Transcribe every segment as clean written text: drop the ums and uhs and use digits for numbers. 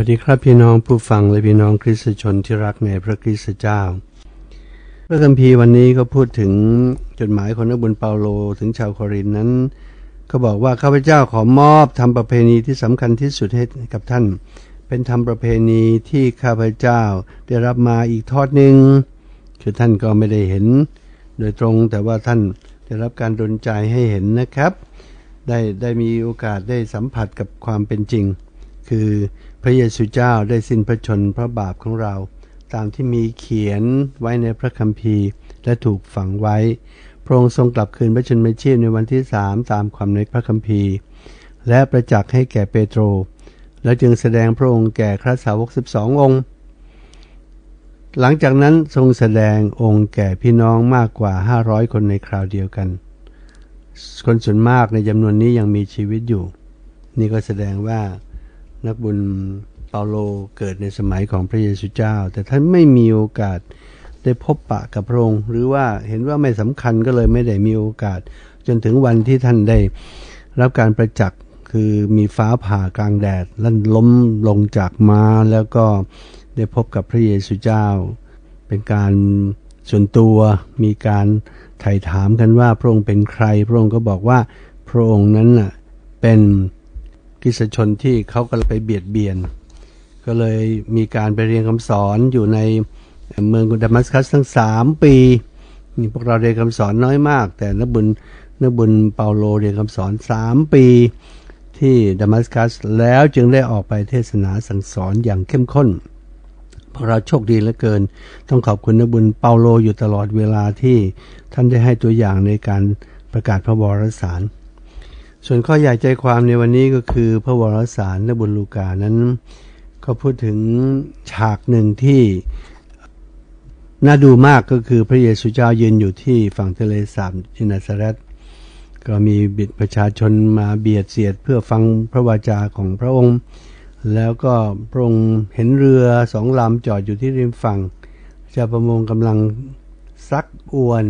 วัสดีครับพี่น้องผู้ฟังและพี่น้องคริสตชนที่รักในพระคริสตเจ้าพระคัมภีร์วันนี้ก็พูดถึงจดหมายของนักบุญเปาโลถึงชาวโครินธ์นั้นก็บอกว่าข้าพเจ้าขอมอบทำประเพณีที่สำคัญที่สุดให้กับท่านเป็นทำประเพณีที่ข้าพเจ้าได้รับมาอีกทอดหนึ่งคือท่านก็ไม่ได้เห็นโดยตรงแต่ว่าท่านได้รับการดลใจให้เห็นนะครับได้มีโอกาสได้สัมผัสกับความเป็นจริงคือพระเยซูเจ้าได้สิ้นพระชนม์เพราะบาปของเราตามที่มีเขียนไว้ในพระคัมภีร์และถูกฝังไว้พระองค์ทรงกลับคืนพระชนม์ชีพในวันที่3ตามความในพระคัมภีร์และประจักษ์ให้แก่เปโตรและจึงแสดงพระองค์แก่พระสาวก12องค์หลังจากนั้นทรงแสดงองค์แก่พี่น้องมากกว่า500คนในคราวเดียวกันคนส่วนมากในจำนวนนี้ยังมีชีวิตอยู่นี่ก็แสดงว่านักบุญเปาโลเกิดในสมัยของพระเยซูเจ้าแต่ท่านไม่มีโอกาสได้พบปะกับพระองค์หรือว่าเห็นว่าไม่สำคัญก็เลยไม่ได้มีโอกาสจนถึงวันที่ท่านได้รับการประจักษ์คือมีฟ้าผ่ากลางแดดแล้วล้มลงจากม้าแล้วก็ได้พบกับพระเยซูเจ้าเป็นการส่วนตัวมีการไถ่ถามกันว่าพระองค์เป็นใครพระองค์ก็บอกว่าพระองค์นั้นน่ะเป็นคริสตชนที่เขาก็ไปเบียดเบียนก็เลยมีการไปเรียนคำสอนอยู่ในเมืองดามัสกัสทั้ง3ปีนี่พวกเราเรียนคำสอนน้อยมากแต่นักบุญเปาโลเรียนคำสอน3ปีที่ดามัสกัสแล้วจึงได้ออกไปเทศนาสั่งสอนอย่างเข้มข้นพวกเราโชคดีเหลือเกินต้องขอบคุณนักบุญเปาโลอยู่ตลอดเวลาที่ท่านได้ให้ตัวอย่างในการประกาศพระวรสารส่วนข้อใหญ่ใจความในวันนี้ก็คือพระวรสารนักบุญลูกานั้นก็พูดถึงฉากหนึ่งที่น่าดูมากก็คือพระเยซูเจ้ายืนอยู่ที่ฝั่งทะเลสาบที่นาซาเรตก็มีประชาชนมาเบียดเสียดเพื่อฟังพระวาจาของพระองค์แล้วก็พระองค์เห็นเรือ2 ลำจอดอยู่ที่ริมฝั่งชาวประมงกำลังซักอวน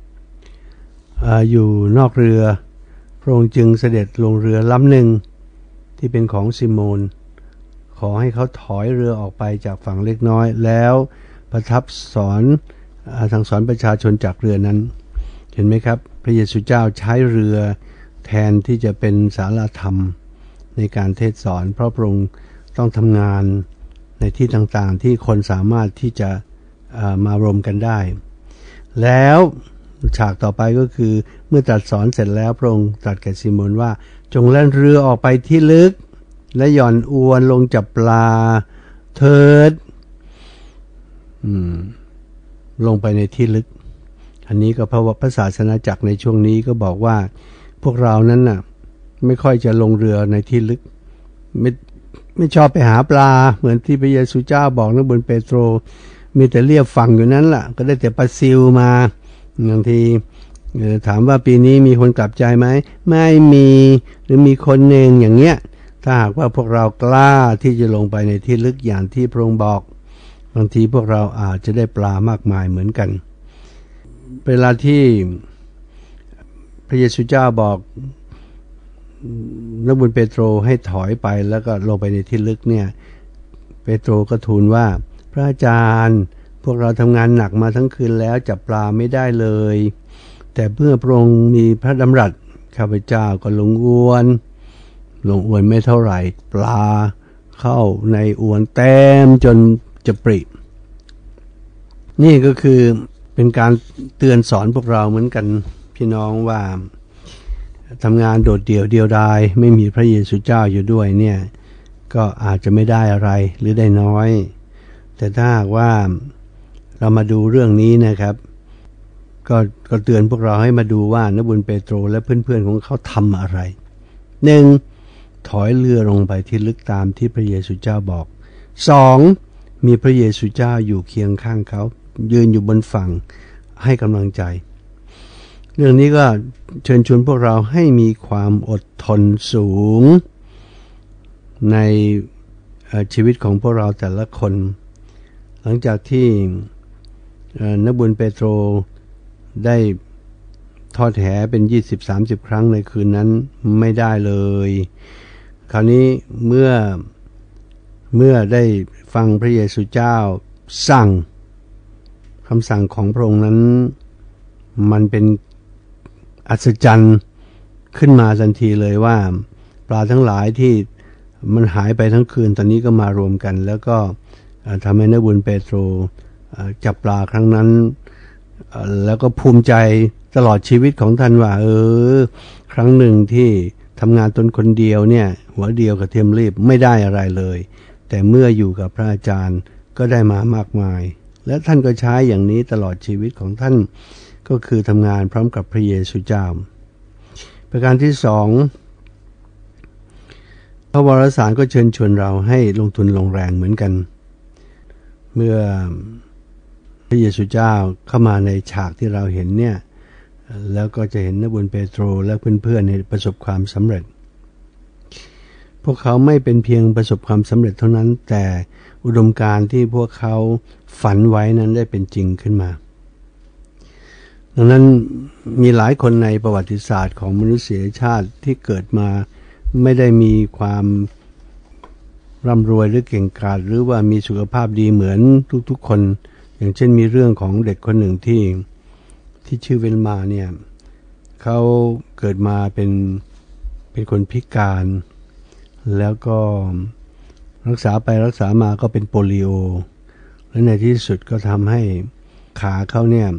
อยู่นอกเรือพระองค์จึงเสด็จลงเรือลำหนึ่งที่เป็นของซิโมนขอให้เขาถอยเรือออกไปจากฝั่งเล็กน้อยแล้วประทับสั่งสอนประชาชนจากเรือนั้นเห็นไหมครับพระเยซูเจ้าใช้เรือแทนที่จะเป็นศาลาธรรมในการเทศสอนเพราะพระองค์ต้องทำงานในที่ต่างๆที่คนสามารถที่จะมารวมกันได้แล้วฉากต่อไปก็คือเมื่อตรัสสอนเสร็จแล้วพระองค์ตรัสแก่ซิโมนว่าจงแล่นเรือออกไปที่ลึกและหย่อนอวนลงจับปลาเถิดลงไปในที่ลึกอันนี้ก็เพราะว่าพระศาสนาจักรในช่วงนี้ก็บอกว่าพวกเรานั้นน่ะไม่ค่อยจะลงเรือในที่ลึกไม่ชอบไปหาปลาเหมือนที่พระเยซูเจ้าบอกนักบุญเปโตรมีแต่เรียบฝั่งอยู่นั้นล่ะก็ได้แต่ปลาซิวมาบางทีถามว่าปีนี้มีคนกลับใจไหมไม่มีหรือมีคนหนึ่งอย่างเงี้ยถ้าหากว่าพวกเรากล้าที่จะลงไปในที่ลึกอย่างที่พระองค์บอกบางทีพวกเราอาจจะได้ปลามากมายเหมือนกันเวลาที่พระเยซูเจ้าบอกนักบุญเปโตรให้ถอยไปแล้วก็ลงไปในที่ลึกเนี่ยเปโตรก็ทูลว่าพระอาจารย์พวกเราทำงานหนักมาทั้งคืนแล้วจับปลาไม่ได้เลยแต่เมื่อพระองค์มีพระดำรัสข้าพเจ้าก็ลงอวนไม่เท่าไหร่ปลาเข้าในอวนเต็มจนจะปรินี่ก็คือเป็นการเตือนสอนพวกเราเหมือนกันพี่น้องว่าทำงานโดดเดี่ยวดายไม่มีพระเยซูเจ้าอยู่ด้วยเนี่ยก็อาจจะไม่ได้อะไรหรือได้น้อยแต่ถ้าหากว่าเรามาดูเรื่องนี้นะครับก็เตือนพวกเราให้มาดูว่านักบุญเปโตรและเพื่อนๆของเขาทำอะไร 1. ถอยเรือลงไปที่ลึกตามที่พระเยซูเจ้าบอก 2. มีพระเยซูเจ้าอยู่เคียงข้างเขายืนอยู่บนฝั่งให้กำลังใจเรื่องนี้ก็เชิญชวนพวกเราให้มีความอดทนสูงในชีวิตของพวกเราแต่ละคนหลังจากที่นักบุญเปโตรได้ทอดแหเป็น 20-30 ครั้งในคืนนั้นไม่ได้เลยคราวนี้เมื่อเมื่อได้ฟังพระเยซูเจ้าสั่งคำสั่งของพระองค์นั้นมันเป็นอัศจรรย์ขึ้นมาทันทีเลยว่าปลาทั้งหลายที่มันหายไปทั้งคืนตอนนี้ก็มารวมกันแล้วก็ทำให้นักบุญเปโตรจับปลาครั้งนั้นแล้วก็ภูมิใจตลอดชีวิตของท่านว่าครั้งหนึ่งที่ทำงานตนคนเดียวเนี่ยหัวเดียวกับเทียมรีบไม่ได้อะไรเลยแต่เมื่ออยู่กับพระอาจารย์ก็ได้มามากมายและท่านก็ใช้อย่างนี้ตลอดชีวิตของท่านก็คือทำงานพร้อมกับพระเยซูเจ้าประการที่สองพระวรสารก็เชิญชวนเราให้ลงทุนลงแรงเหมือนกันเมื่อพระเยซูเจ้าเข้ามาในฉากที่เราเห็นเนี่ยแล้วก็จะเห็นนักบุญเปโตรและเพื่อนๆในประสบความสำเร็จพวกเขาไม่เป็นเพียงประสบความสำเร็จเท่านั้นแต่อุดมการณ์ที่พวกเขาฝันไว้นั้นได้เป็นจริงขึ้นมาดังนั้นมีหลายคนในประวัติศาสตร์ของมนุษยชาติที่เกิดมาไม่ได้มีความร่ำรวยหรือเก่งกาจหรือว่ามีสุขภาพดีเหมือนทุกๆคนอย่างเช่นมีเรื่องของเด็กคนหนึ่งที่ชื่อเวนมาเนี่ยเขาเกิดมาเป็นคนพิการแล้วก็รักษาไปรักษามาก็เป็นโปลิโอและในที่สุดก็ทำให้ขาเขาเนี่ย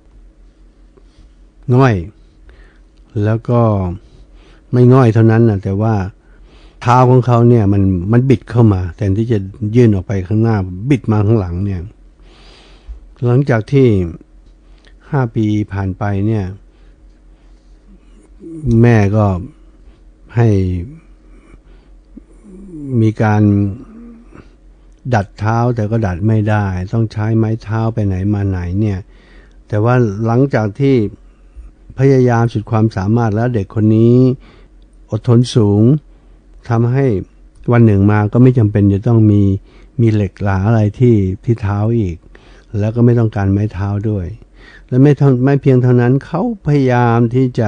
ง่อยแล้วก็ไม่ง่อยเท่านั้นนะแต่ว่าเท้าของเขาเนี่ยมันบิดเข้ามาแทนที่จะยื่นออกไปข้างหน้าบิดมาข้างหลังเนี่ยหลังจากที่5 ปีผ่านไปเนี่ยแม่ก็ให้มีการดัดเท้าแต่ก็ดัดไม่ได้ต้องใช้ไม้เท้าไปไหนมาไหนเนี่ยแต่ว่าหลังจากที่พยายามสุดความสามารถแล้วเด็กคนนี้อดทนสูงทำให้วันหนึ่งมาก็ไม่จำเป็นจะต้องมีเหล็กหลาอะไรที่เท้าอีกแล้วก็ไม่ต้องการไม้เท้าด้วยและไม่เพียงเท่านั้นเขาพยายามที่จะ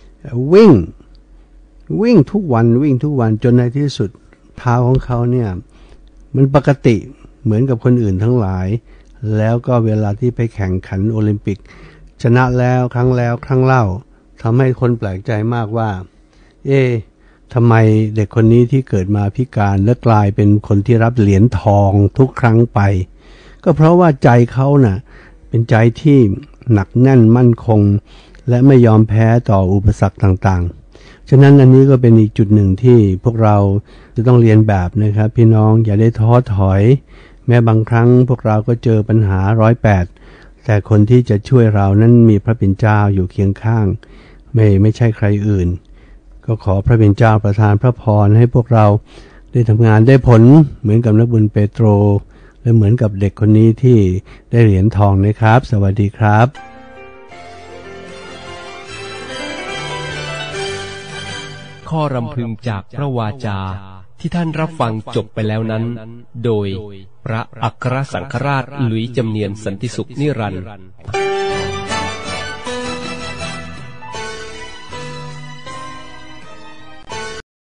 วิ่งทุกวันจนในที่สุดเท้าของเขาเนี่ยมันปกติเหมือนกับคนอื่นทั้งหลายแล้วก็เวลาที่ไปแข่งขันโอลิมปิกชนะแล้วครั้งเล่าทำให้คนแปลกใจมากว่าทำไมเด็กคนนี้ที่เกิดมาพิการและกลายเป็นคนที่รับเหรียญทองทุกครั้งไปก็เพราะว่าใจเขาน่ะเป็นใจที่หนักแน่นมั่นคงและไม่ยอมแพ้ต่ออุปสรรคต่างๆฉะนั้นอันนี้ก็เป็นอีกจุดหนึ่งที่พวกเราจะต้องเรียนแบบนะครับพี่น้องอย่าได้ท้อถอยแม้บางครั้งพวกเราก็เจอปัญหา108แต่คนที่จะช่วยเรานั้นมีพระเป็นเจ้าอยู่เคียงข้างไม่ใช่ใครอื่นก็ขอพระเป็นเจ้าประทานพระพรให้พวกเราได้ทำงานได้ผลเหมือนกับนักบุญเปโตรและเหมือนกับเด็กคนนี้ที่ได้เหรียญทองนะครับสวัสดีครับข้อรำพึงจากพระวาจาที่ท่านรับฟังจบไปแล้วนั้นโดยพระอัครสังฆราชหลุยส์จำเนียนสันติสุขนิรันดร์